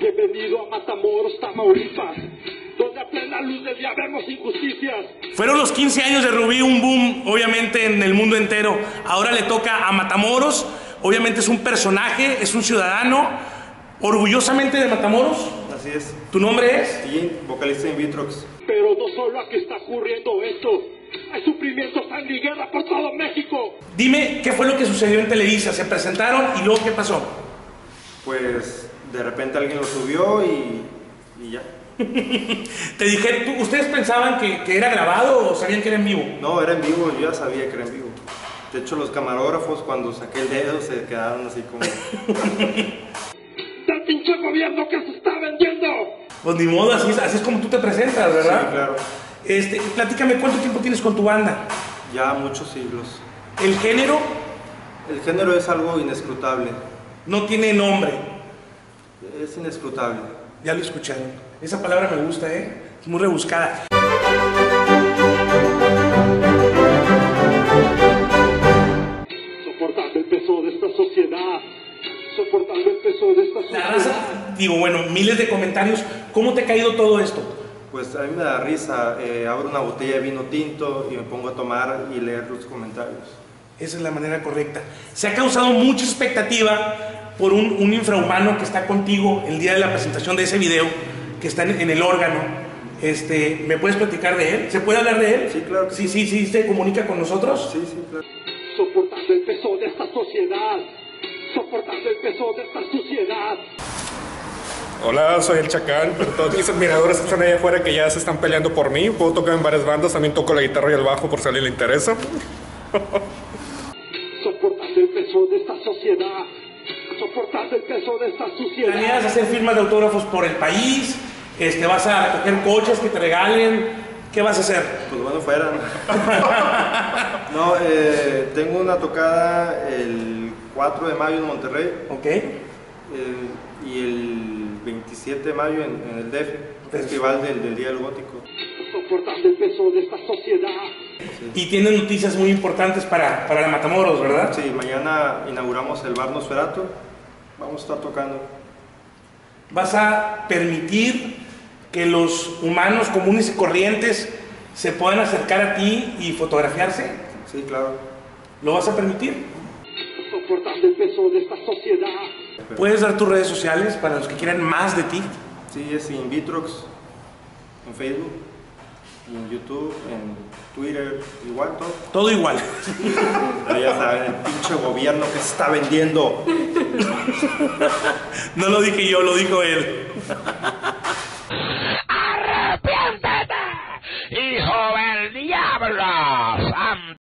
Bienvenido a Matamoros, Tamaulipas, donde a plena luz del día vemos injusticias. Fueron los 15 años de Rubí un boom, obviamente, en el mundo entero. Ahora le toca a Matamoros. Obviamente es un personaje, es un ciudadano, orgullosamente de Matamoros. Así es. ¿Tu nombre es? Sí, vocalista de Invitrox. Pero no solo aquí está ocurriendo esto. Hay sufrimiento, sangre y guerra por todo México. Dime, ¿qué fue lo que sucedió en Televisa? ¿Se presentaron y luego qué pasó? Pues de repente alguien lo subió y ya. Te dije, ¿ustedes pensaban que era grabado o sabían que era en vivo? No, era en vivo, yo ya sabía que era en vivo. De hecho, los camarógrafos cuando saqué el dedo se quedaron así como... ¡Del pinche gobierno que se está vendiendo! Pues ni modo, así es como tú te presentas, ¿verdad? Sí, claro. Platícame, ¿cuánto tiempo tienes con tu banda? Ya muchos siglos. ¿El género? El género es algo inescrutable. No tiene nombre. Es inescrutable. Ya lo escucharon. Esa palabra me gusta, ¿eh? Es muy rebuscada. Soportando el peso de esta sociedad. Soportando el peso de esta sociedad. La raza, digo, bueno, miles de comentarios. ¿Cómo te ha caído todo esto? Pues a mí me da risa. Abro una botella de vino tinto y me pongo a tomar y leer los comentarios. Esa es la manera correcta. Se ha causado mucha expectativa por un infrahumano que está contigo el día de la presentación de ese video, que está en el órgano. ¿Me puedes platicar de él? ¿Se puede hablar de él? Sí, claro. Sí, ¿se comunica con nosotros? Sí, claro. Soportando el peso de esta sociedad. Soportando el peso de esta sociedad. Hola, soy el Chacal, pero todos mis admiradores están allá afuera que ya se están peleando por mí. Puedo tocar en varias bandas, también toco la guitarra y el bajo por si a alguien le interesa. Soportando el peso de esta sociedad. Soportando el peso de esta sociedad. ¿Planeas hacer firmas de autógrafos por el país? ¿Vas a recoger coches que te regalen? ¿Qué vas a hacer? Pues bueno, fueran. No, tengo una tocada el 4 de mayo en Monterrey. Ok. Y el 27 de mayo en el DF, Festival del Día del Gótico. Soportando el peso de esta sociedad. Sí. Y tienen noticias muy importantes para la Matamoros, ¿verdad? Sí, mañana inauguramos el Bar Nosferatu. Vamos a estar tocando. ¿Vas a permitir que los humanos comunes y corrientes se puedan acercar a ti y fotografiarse? Sí, claro. ¿Lo vas a permitir? Soportando el peso de esta sociedad. ¿Puedes dar tus redes sociales para los que quieran más de ti? Sí, es Invitrox en Facebook, y en YouTube, en Twitter, igual todo. Todo igual. Pero ya saben, el pinche gobierno que se está vendiendo. No lo dije yo, lo dijo él. ¡Arrepiéntete, hijo del diablo!